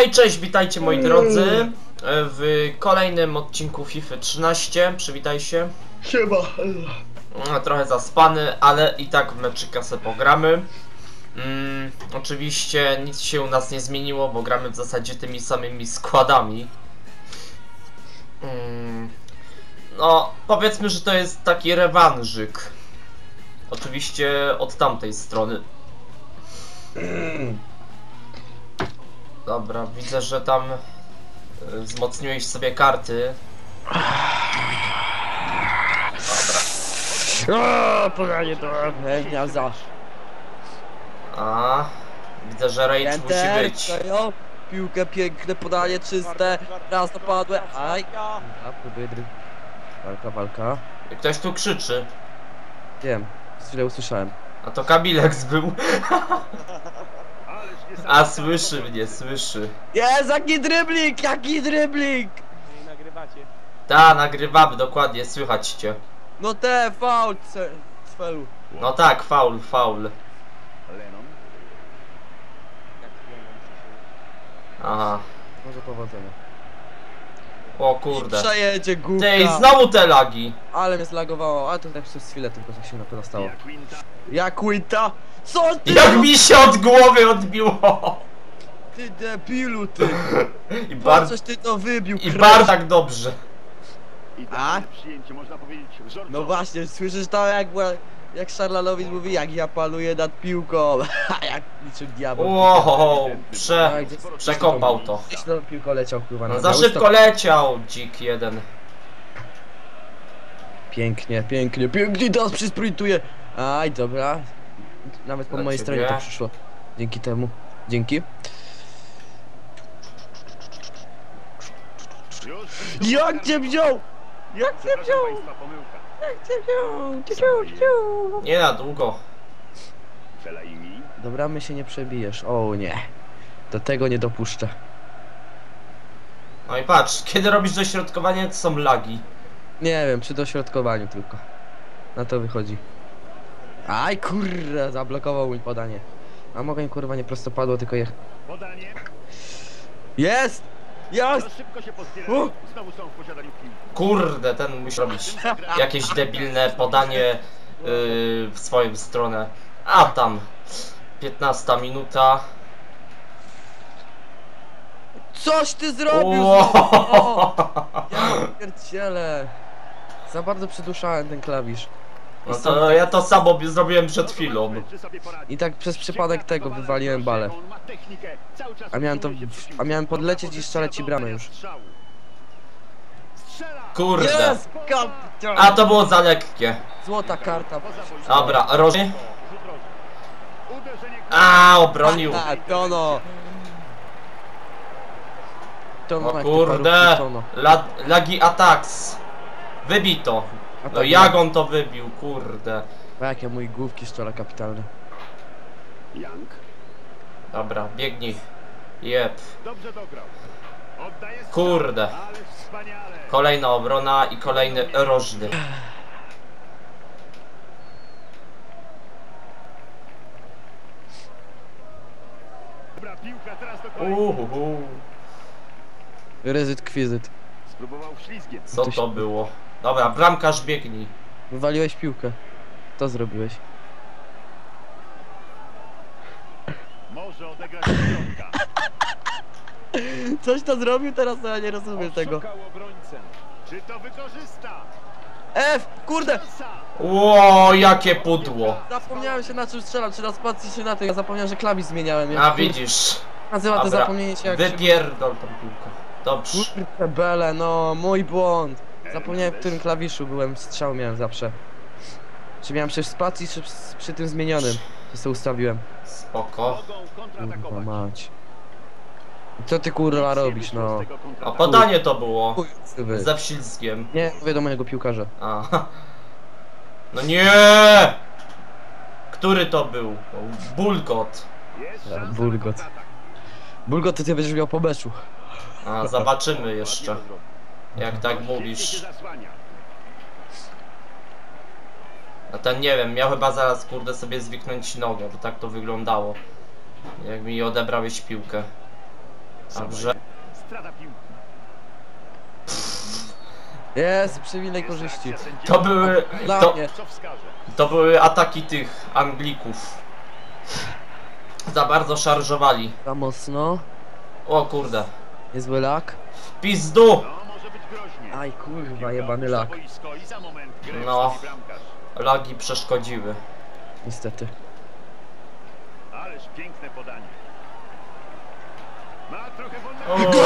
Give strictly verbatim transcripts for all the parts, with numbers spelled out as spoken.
Hej, cześć, witajcie moi drodzy w kolejnym odcinku FIFA trzynaście. Przywitaj się. Siema. Trochę zaspany, ale i tak w meczyka se pogramy. Mm, oczywiście nic się u nas nie zmieniło, bo gramy w zasadzie tymi samymi składami. Mm, no, powiedzmy, że to jest taki rewanżyk. Oczywiście od tamtej strony. Dobra, widzę, że tam y, wzmocniłeś sobie karty. O, podanie to gniazda. A, widzę, że rage musi być. Piłkę, piękne podanie, czyste. Raz napadłem. Aj. A, wydry. Walka, walka. Ktoś tu krzyczy. Wiem, chwilę usłyszałem. A to Kabilex był. A słyszy mnie, słyszy. Jest, jaki dryblik, jaki dryblik! Nie nagrywacie. Ta, nagrywamy, dokładnie, słychać cię. No te, faul, cfelu. No tak, faul, faul. Lennon. Jak Lennon przyszedł. Aha. Może powodzenia. O kurde. Przejedzie główka. Ty, i znowu te lagi. Ale mnie zlagowało, a to tak przez chwilę tylko tak się na to stało. Jak Quinta? Co ty? Jak mi się od głowy odbiło. Ty debilu, ty! I Po bardzo, coś ty to wybił, i kres? bardzo tak dobrze. A? Przyjęcie, można powiedzieć, wzorcowe. No właśnie, słyszysz to jak, jak Szarlanowicz mówi, jak ja paluję nad piłką, a jak niczym diabeł. Wow, prze, Oj, gdzie- przekopał to. Gdzieś tą piłką leciał, kurwa. No na za biały szybko stok. leciał, dzik jeden. Pięknie, pięknie, pięknie, teraz przysprintuje. Aj, dobra. Nawet po Dla mojej ciebie. stronie to przyszło. Dzięki temu. Dzięki. Jak cię wziął? Jak cię wziął? Jak cię wziął? Ciu, ciu, ciu. Nie na długo. Dobra, my się nie przebijesz. O nie. Do tego nie dopuszczę. No i patrz, kiedy robisz dośrodkowanie, to są lagi. Nie wiem, przy dośrodkowaniu tylko. Na to wychodzi. Aj, kurwa, zablokował mi podanie. A mogę kurwa nie prostopadło, tylko je... Podanie. Jest! Jest! No szybko się pozbiera. U! Znowu są w posiadaniu piłki. Kurde, ten musi robić jakieś debilne podanie yy, w swoją stronę. A tam, piętnasta minuta. Coś ty zrobił! Wow. O! Ja pierdzielę. Za bardzo przyduszałem ten klawisz. No to ja to samo zrobiłem przed chwilą. Czy sobie poradzi? I tak przez przypadek tego wywaliłem balę. On ma technikę. Cały czas A miałem to... utrzymuje się przy piłce. A miałem podlecieć i Dobra strzelać ci pozycja bramę do już. strzału. Strzela. Kurde. Jest! Kapitan! A to było za lekkie. Złota karta. Dobra, rożny. Rzut rożny. Uderzenie. A, obronił. A, Tono! Tono, O jak ty kurde. parówki, Tono. La, lagi attacks. Wybito. A No tak, jak on to wybił, kurde. A jakie mój główki strzela kapitalne. Young. Dobra, biegnij. Jep. Dobrze dograł. Oddaje strzał. Kurde. Ale wspaniale. Kolejna obrona i kolejny rożny. Dobra piłka teraz do kolejki. Uhuhu. Ryzyt kwizyt. Spróbował ślizgiem. Co to było? Dobra, bramkarz biegnij. Wywaliłeś piłkę. To zrobiłeś. Może odegrać środka. Coś to zrobił teraz, no ja nie rozumiem tego. Odszukał obrońcę. Czy to wykorzysta? F! Kurde! Szansa. Ło, jakie pudło. Zapomniałem się na czym strzelam, czy na spacji, czy na tym. Ja zapomniałem, że klawisz zmieniałem. A widzisz. Nazywa to Dobra, zapomnienie się jak się... wypierdol tą piłkę. Dobrze. Kurde bele, no, mój błąd. Zapomniałem, w którym klawiszu byłem, strzał miałem zawsze. Czy miałem przy spacji, czy przy, przy tym zmienionym? To sobie ustawiłem. Spoko. Mogą Kurwa kontratakować. mać. Co ty kurwa robisz, no? A podanie to było. Chuj, wy. Ze wślizgiem. Nie, mówię do mojego piłkarza. A. No nie! Który to był? Bulgot. Jest Ja, szansa bulgot. na kontratak. Bulgo, to ty będziesz miał po meczu. A, zobaczymy jeszcze. Ładnie to zrobił. Jak tak Świetnie się mówisz. zasłania. A ten nie wiem, miał chyba zaraz kurde sobie zwiknąć nogę, bo tak to wyglądało. Jak mi odebrałeś piłkę. Dobrze. Strata piłki. Jest, przywilej korzyści. To były... Dla To, mnie. Co wskaże? to były ataki tych Anglików. Za bardzo szarżowali. Za mocno. O kurde. Niezły lak. Pizdu! No, może być groźnie. Aj kurwa, Piłka jebany opuszcza lak. boisko i za moment grę No. wstąpi bramkarz. Lagi przeszkodziły. Niestety. Ależ piękne podanie. Ma trochę O, wolnego.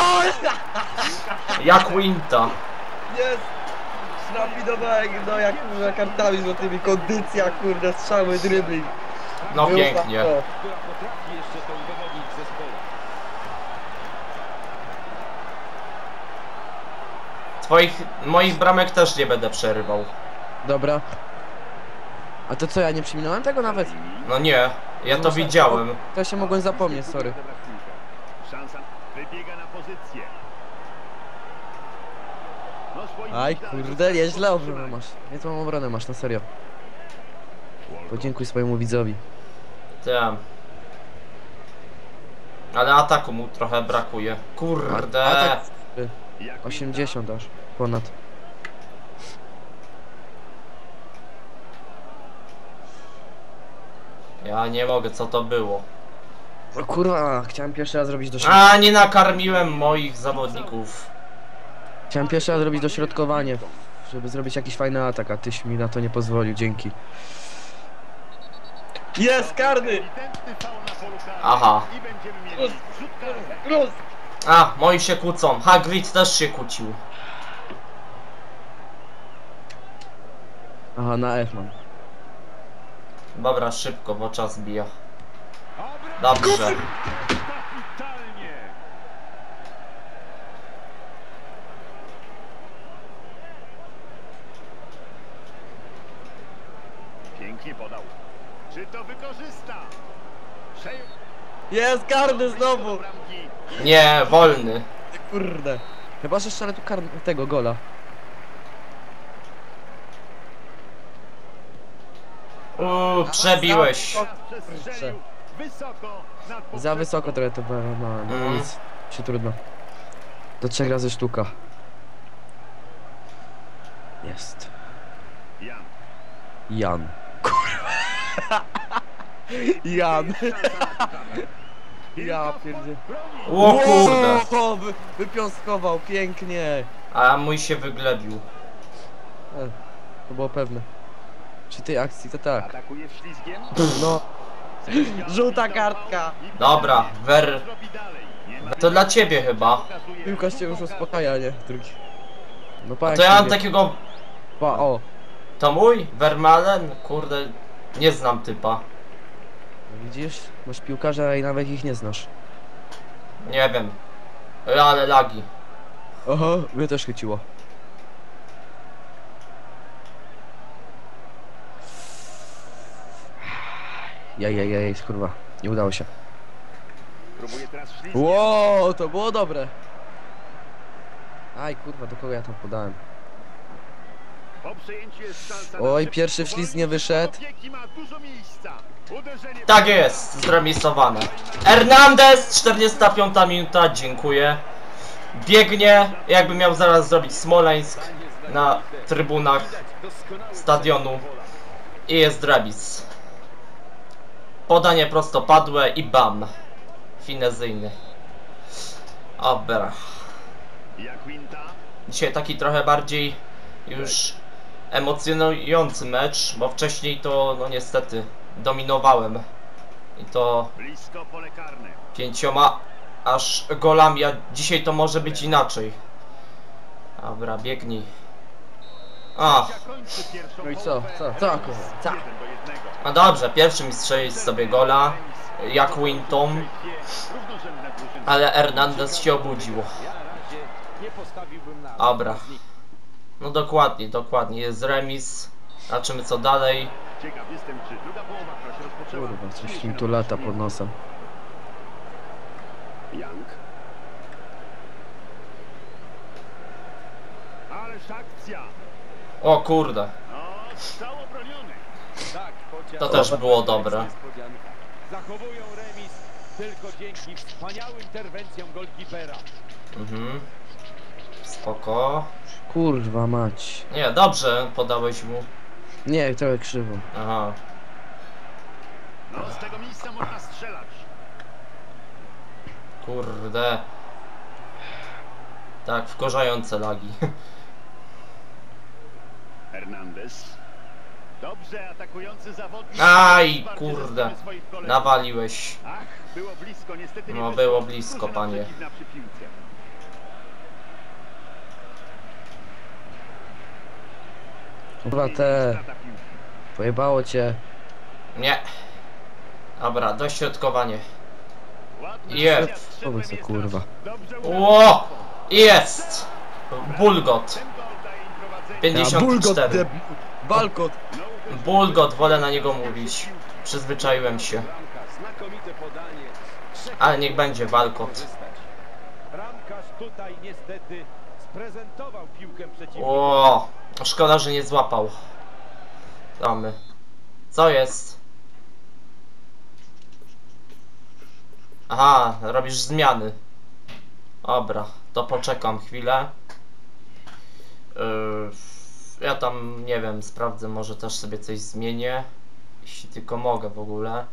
jak Winta. Jest! Szrapidowałem, no jak kurwa kartami złotymi, kondycja, kurde, strzały, drybling. No pięknie. która potrafi jeszcze to udowodnić zespołu. Twoich, moich bramek też nie będę przerywał. Dobra. A to co, ja nie przyminąłem tego nawet? No nie, ja to widziałem. To ja się mogłem zapomnieć, sorry. Odebrać piłkę. Szansa wybiega na pozycję. No, swoim Aj idealnym kurde, nieźle sposób obronę utrzymania. masz. Niezłą obronę masz, na serio. Podziękuj swojemu widzowi. Tam. Ale ataku mu trochę brakuje. Kurde. Atak Jak osiemdziesiąt aż, ponad. Ja nie mogę, co to było? O kurwa, chciałem pierwszy raz zrobić do środ... A, nie nakarmiłem moich zawodników. Chciałem pierwszy raz zrobić dośrodkowanie, żeby zrobić jakiś fajny atak, a tyś mi na to nie pozwolił, dzięki. Jest karny! ewidentny faul na polu karnym. Aha. I będziemy mieli rzut karny. Gruz! A, moi się kłócą. Hagrid też się kłócił. Aha, na F mam. Dobra, szybko, bo czas bija. Dobrze. Kapitalnie. Pięknie podał. Czy to wykorzysta? Przejął Jest karny znowu! bramki. Nie, wolny. Kurde. Chyba, że strzelę tu karny tego gola. Uuu, przebiłeś. Przestrzelił wysoko nad Za poprzeczką. wysoko trochę to było, no, no Mm. nic. Się trudno. Do trzech razy sztuka. Jest. Jan. Jan. Kurwa. Jan. Ja pierdzie. O kurde. O, wy, wypiąskował, pięknie. A mój się wyglebił. E, to było pewne. Przy tej akcji to tak. Atakuje ślizgiem. No. Żółta kartka. Dobra, Wer... Zrobi dalej. Nie ma- To dla ciebie chyba. Pokazuje Piłka się już uspokaja, nie? Drugi. No pa, A jak to ja mam sobie- takiego... Pa, o. To mój? Vermalen? Kurde, nie znam typa. No widzisz? Masz piłkarza i nawet ich nie znasz. Nie wiem. Ale lagi. Oho, mnie też chyciło. Jajajaj, kurwa. Nie udało się. Próbuje teraz ślizgiem. Wow, to było dobre. Aj, kurwa, do kogo ja tam podałem? Po przejęciu jest szansa na Oj, szybkie pierwszy powolne wślizg nie wyszedł. obiegi, ma dużo miejsca. Uderzenie Tak jest, zremisowane. Hernandez, czterdziesta piąta minuta, dziękuję. Biegnie, jakby miał zaraz zrobić Smoleńsk na trybunach stadionu. I jest remis. Podanie prostopadłe i bam. Finezyjny. Dobra. Jak Winta. Dzisiaj taki trochę bardziej już emocjonujący mecz, bo wcześniej to no niestety dominowałem. I to Blisko pole karne. pięcioma aż golami, a dzisiaj to może być inaczej. Dobra, biegnij. A, Kończy pierwszą No i co? połowę. Co? Co, kurwa? Co? jeden do jednego. no dobrze, pierwszy mi strzelić sobie gola, jak Winton, Dwie równorzędne drużyny. ale Hernandez się obudził. Ja na razie nie postawiłbym na Dobra. żadną z nich. No dokładnie, dokładnie, jest remis. Zobaczymy co dalej. Ciekaw jestem, czy druga połowa, która się rozpoczęła. Kurwa, coś im tu lata pod nosem. Young. Ależ akcja. O kurde, No, strzał obroniony. Tak, chociaż to też było dobre. niespodzianka. Zachowują remis Tylko dzięki wspaniałym interwencjom golkipera. Mhm. Spoko. Kurwa mać. Nie, dobrze podałeś mu. Nie, trochę krzywo. Aha. No, z tego miejsca można strzelać. Kurde. Tak, wkurzające lagi. Hernandez. Dobrze atakujący zawodnik. Aj, Wsparcie kurde. ze strony swoich kolegów. Nawaliłeś. Ach, było blisko, niestety nie No, wyszło. było blisko, Drużyna panie. przeciwna przy piłce. Kurwa te. Strata piłki. Pojebało cię. Nie. Dobra, dośrodkowanie. Ładna Jest. akcja, strzałem Powiedz, jest kurwa. teraz. Dobrze Ło! uderzył. Jest! Bulgot. Ten gol daje im prowadzenie. pięćdziesiąt cztery. Balkot. No, uderzył. Bulgot, wolę na niego mówić. Przyzwyczaiłem się. Bramka, znakomite podanie. Trzech Ale niech będzie walkot. korzystać. Bramkarz tutaj niestety sprezentował piłkę przeciwnika. O, szkoda, że nie złapał. Damy. Co jest? Aha, robisz zmiany. Dobra, to poczekam chwilę. Yy, ja tam, nie wiem, sprawdzę, może też sobie coś zmienię. Jeśli tylko mogę w ogóle.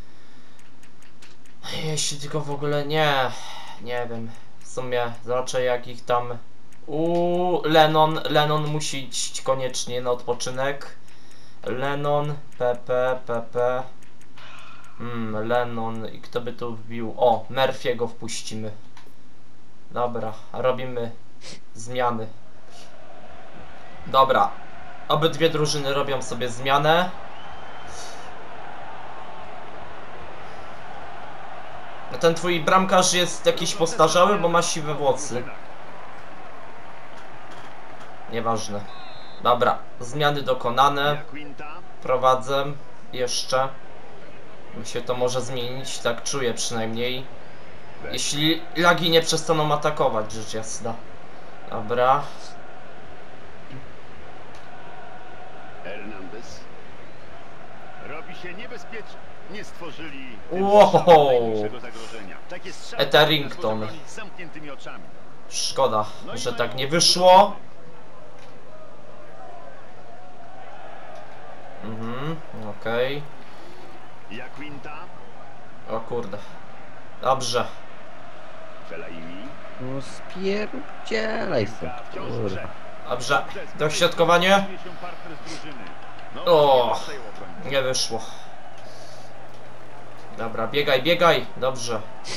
Jeśli tylko w ogóle nie. Nie wiem. W sumie raczej jak ich tam... Uuu, Lennon, Lennon musi iść koniecznie na odpoczynek. Lennon, Pepe, Pepe. Hmm, Lennon i kto by tu wbił? O, Murphy'ego wpuścimy. Dobra, robimy zmiany. Dobra, obydwie drużyny robią sobie zmianę. Ten twój bramkarz jest jakiś postarzały, bo ma siwe włosy. Nieważne. Dobra, zmiany dokonane. Quinta. Prowadzę jeszcze. Mi się to może zmienić, tak czuję przynajmniej. Jeśli lagi nie przestaną atakować, rzecz jasna. Dobra. Hernandez. Robi się niebezpiecznie. Nie stworzyli Wow. najmniejszego zagrożenia. Takie strzały Etherington. można bronić z zamkniętymi oczami. Szkoda, No i że mają tak nie dużo wyszło. Mhm, okej. Ja Quinta. O kurde. Dobrze. Fellaini. No spierdzielaj stąd, Piłka wciąż w kurwa. grze. Dobrze. Dobrze, z Dośrodkowanie. kolei się partner z drużyny. No, O. nie przejęło broni. Nie wyszło. Dobra, biegaj, biegaj. Dobrze.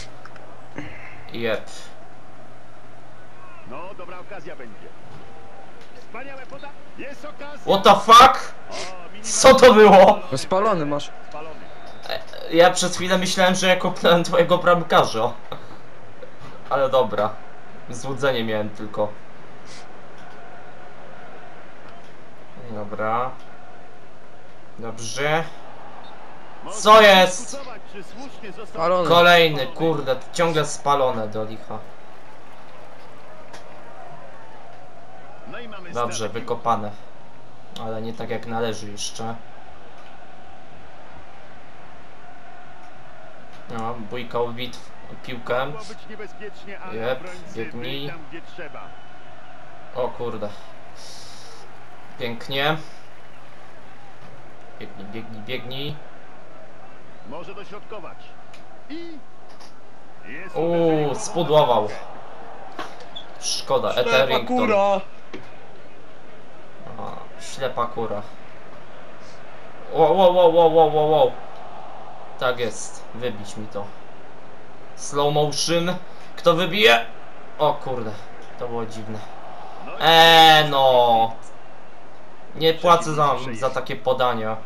Jep. No, dobra okazja będzie. Wspaniałe poda... Jest okazja! What the fuck? O, minimalnie- Co to było? No spalony masz. Spalony. Ja przez chwilę myślałem, że ja kopnąłem twojego bramkarza. Ale dobra. Złudzenie miałem tylko. Dobra. Dobrze. Można Co jest? dyskutować, czy słusznie został- Spalony. Kolejny, kurde, ciągle spalone do licha. No i mamy Dobrze, stratę piłki. wykopane. Ale nie tak jak należy jeszcze. No, bójkał bitw piłkę. Mogło być niebezpiecznie, ale Jep, obrońcy biegnij. byli tam, gdzie trzeba. O kurde. Pięknie. Biegnij, biegnij, biegnij. Może dośrodkować. I... Jest Uuu, uderzenie. spudłował. Szkoda, Etherington. O, ślepa kura. Wow, wow, wow, wow, wow, wow, wow. Tak jest, wybić mi to. Slow motion. Kto wybije? O kurde, to było dziwne. No i- Eee no. Nie płacę za, za takie podania.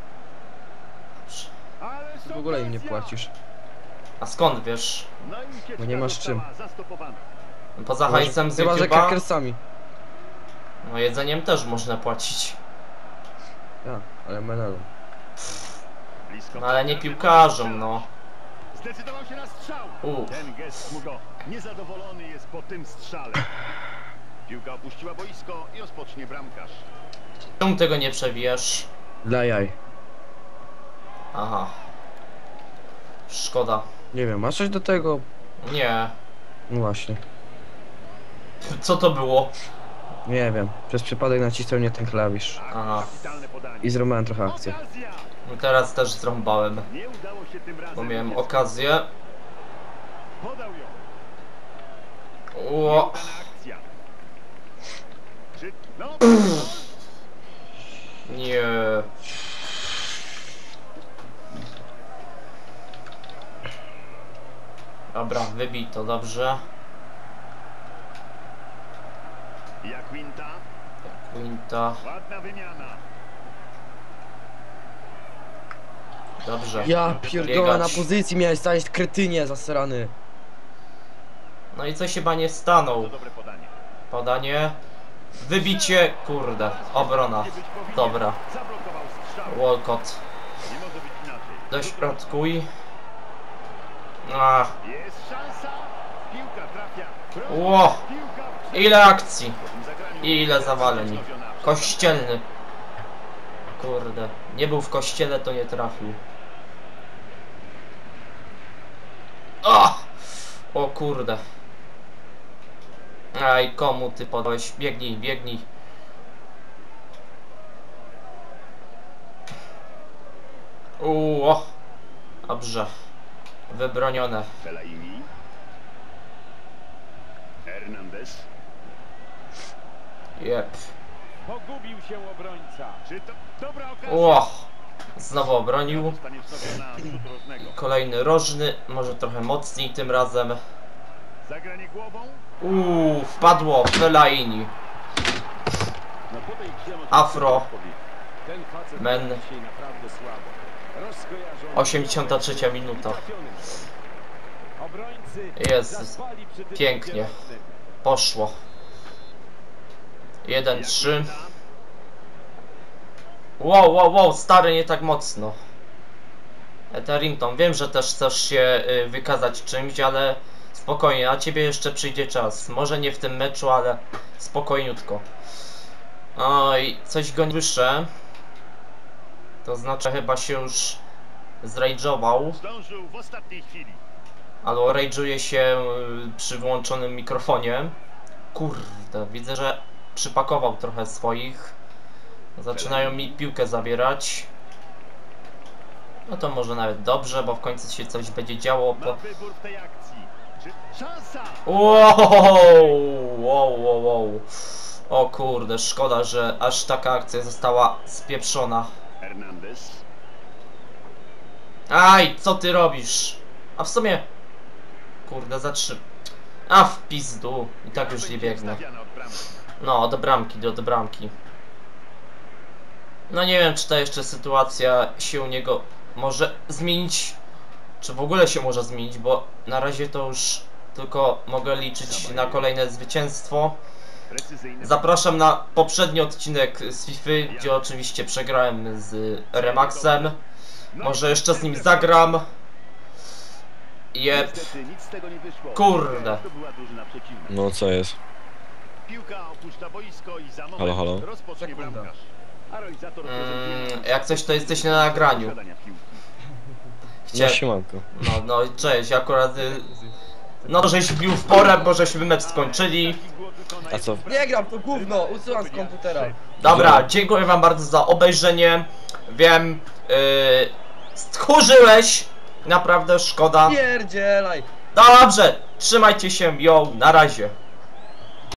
Ale W ogóle im nie okazja. płacisz. A skąd wiesz? No i ucieczka Bo nie masz czym. została zastopowana. Poza hajsem z Chyba, że YouTube'a? krakersami. No jedzeniem też można płacić. Ja, ale menelą. Blisko No ale nie partner, piłkarzom, no. Zdecydował się na strzał. U. Ten gest mu go niezadowolony jest po tym strzale. Piłka opuściła boisko i rozpocznie bramkarz. Czemu tego nie przewijasz? Dla jaj. Aha. Szkoda. Nie wiem, masz coś do tego? Nie. No właśnie. Co to było? Nie wiem. Przez przypadek nacisnął nie ten klawisz. Aha. Kapitalne podanie. I zrobiłem trochę akcję. Okazja! No teraz też zrąbałem. Nie udało się tym razem. Bo miałem Jest- okazję. Podał ją. Ło. Nieudana akcja. Czy... No, Nie. Dobra, wybij to dobrze. jak Quinta. Quinta. Ładna wymiana. Dobrze. Ja pierdolę, Biegać. na pozycji miałeś stać, kretynie zasrany. No i coś chyba nie stanął. To dobre podanie. Podanie. Wybicie. Kurde. Obrona. Nie być powinien. Dobra. Zablokował strzał. Walcott. Nie może być inaczej. Dośrodkuj. Ach. Jest szansa. Piłka trafia. Broni. Ło. Piłka w Ile akcji. Po tym zagraniu I ile zawaleń. wznowiona. Kościelny. Kurde. Nie był w kościele, to nie trafił. O! O kurde. Aj, komu ty podałeś? Biegnij, biegnij. Uuu, o. Dobrze. Wybronione. Fellaini. Hernandez. Jep. Pogubił się obrońca. Czy to dobra okazja? Ło. Znowu obronił. Zostanie wznowiona rzut rożnego. Kolejny rożny. Może trochę mocniej tym razem. Zagranie głową. Uuu, wpadło. Fellaini. No po tej grze można Afro. odpowiedzieć. Ten facet Men. gra dzisiaj naprawdę słabo. Rozkojarzony. osiemdziesiąta trzecia minuta. Trafiony. Obrońcy Jest. zaspali przy tym Pięknie. kierowcy. Poszło. jeden trzy. Wow, wow, wow, stary, nie tak mocno. Etherington, wiem, że też chcesz się y, wykazać czymś, ale spokojnie, na ciebie jeszcze przyjdzie czas. Może nie w tym meczu, ale spokojniutko. Oj, coś go nie słyszę. To znaczy chyba się już zrajdżował. Zdążył w ostatniej chwili. Albo rage'uje się y, przy włączonym mikrofonie. Kurde, widzę, że przypakował trochę swoich. Zaczynają mi piłkę zabierać. No to może nawet dobrze, bo w końcu się coś będzie działo Ma po... wybór w tej akcji. Czy szansa? Wow, wow, wow, wow. O kurde, szkoda, że aż taka akcja została spieprzona. Hernandez. Aj, co ty robisz? A w sumie... Kurde, zatrzym... A w pizdu. I tak już nie Będzie biegnę. wstawiana od bramki. No, do bramki, do, do bramki. No nie wiem, czy ta jeszcze sytuacja się u niego może zmienić. Czy w ogóle się może zmienić, bo na razie to już tylko mogę liczyć na kolejne zwycięstwo. Precyzyjny. Zapraszam na poprzedni odcinek z FIFA, gdzie oczywiście przegrałem z Remaxem. No, Może jeszcze z nim zagram. Jep. Niestety nic z tego nie wyszło. Kurde. To była drużyna przeciwna. No co jest? Piłka opuszcza boisko i za moment Halo, halo? rozpocznie Sekunda. bramkarz. A realizator Mm, prezentuje jak coś, to jesteś na nagraniu. posiadania piłki. No Chcia... siemanko. No, no, cześć, akurat... Y... No, żeś bił w porę, bo żeśmy mecz skończyli. Taki głos wykona A co? jeden Nie gram, to gówno, usuwam z komputera. Dobra, dziękuję wam bardzo za obejrzenie. Wiem, yy, stchórzyłeś. Naprawdę szkoda. Pierdzielaj. Dobrze, trzymajcie się, yo, na razie.